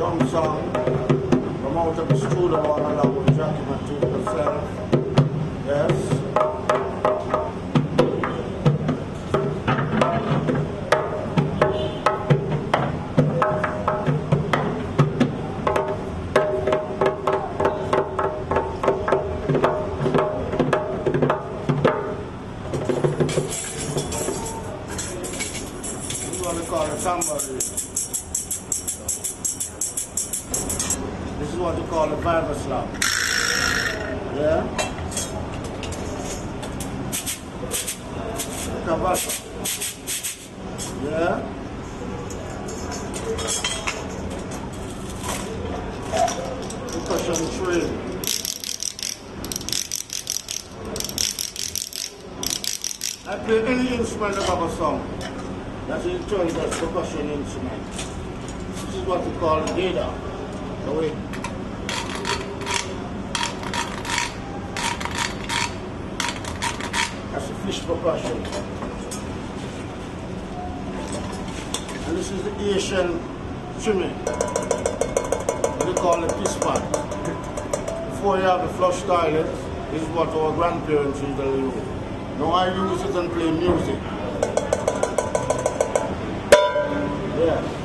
drum song from out of the studio all along with Jackie Matthew himself. Yes. This is what we call a tambourine. This is what we call a Bible slap. Yeah? Cavaca. Yeah? Percussion train. I play any instrument of a song that is turned as percussion instrument. This is what we call a dada. The way. That's a fish percussion. And this is the Asian trimming. We call it pispan. Before you have the flush toilet, this is what our grandparents used to use. Now I use it and play music. Yeah.